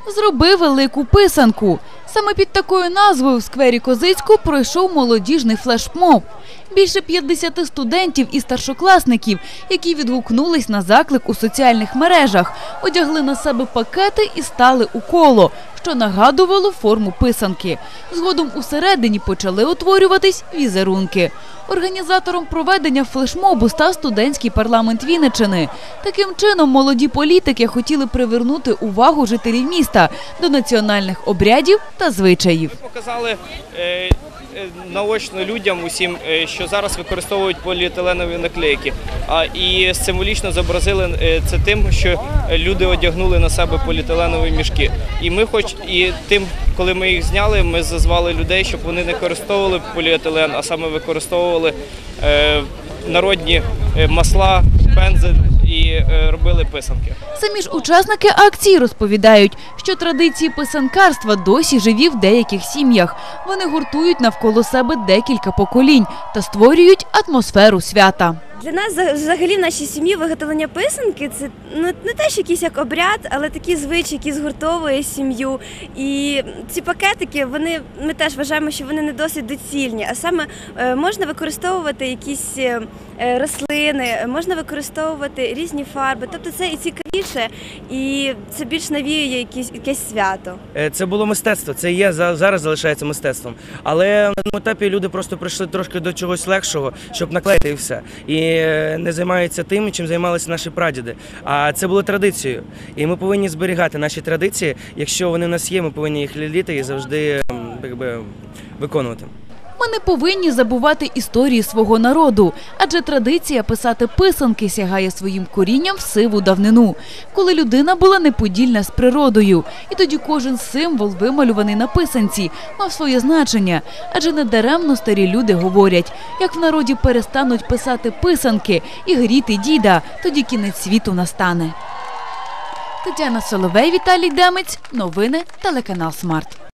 Зроби велику писанку. Саме під такою назвою в сквері Козицьку пройшов молодіжний флешмоб. Більше 50 студентів і старшокласників, які відгукнулись на заклик у соціальних мережах, одягли на себе пакети і стали у коло, що нагадувало форму писанки. Згодом усередині почали утворюватись візерунки. Організатором проведення флешмобу став студентський парламент Вінниччини. Таким чином молоді політики хотіли привернути увагу жителів міста до національних обрядів та звичаїв. Ми показали наочно людям усім, що зараз використовують поліетиленові наклейки. І символічно зобразили це тим, що люди одягнули на себе поліетиленові мішки. І коли ми їх зняли, ми зазвали людей, щоб вони не використовували поліетилен, а саме використовували народні масла, пензель і робили писанки. Самі ж учасники акції розповідають, що традиції писанкарства досі живі в деяких сім'ях. Вони гуртують навколо себе декілька поколінь та створюють атмосферу свята. Для нас взагалі в нашій сім'ї виготовлення писанки – це не те, що якийсь як обряд, але такий звичай, який згуртовує сім'ю. І ці пакетики, ми теж вважаємо, що вони не досить доцільні, а саме можна використовувати якісь рослини, можна використовувати різні фарби. Тобто це і цікавіше, і це більш навіює якесь свято. Це було мистецтво, це є, зараз залишається мистецтвом. Але на цьому етапі люди просто прийшли трошки до чогось легшого, щоб наклеїти і все. І не займаються тим, чим займалися наші прадіди. А це було традицією. І ми повинні зберігати наші традиції. Якщо вони в нас є, ми повинні їх ліліти і завжди виконувати. Ми не повинні забувати історії свого народу, адже традиція писати писанки сягає своїм корінням в сиву давнину, коли людина була неподільна з природою. І тоді кожен символ, вималюваний на писанці, мав своє значення. Адже недаремно старі люди говорять, як в народі перестануть писати писанки і гріти діда, тоді кінець світу настане. Тетяна Соловей, Віталій Демець. Новини телеканал Смарт.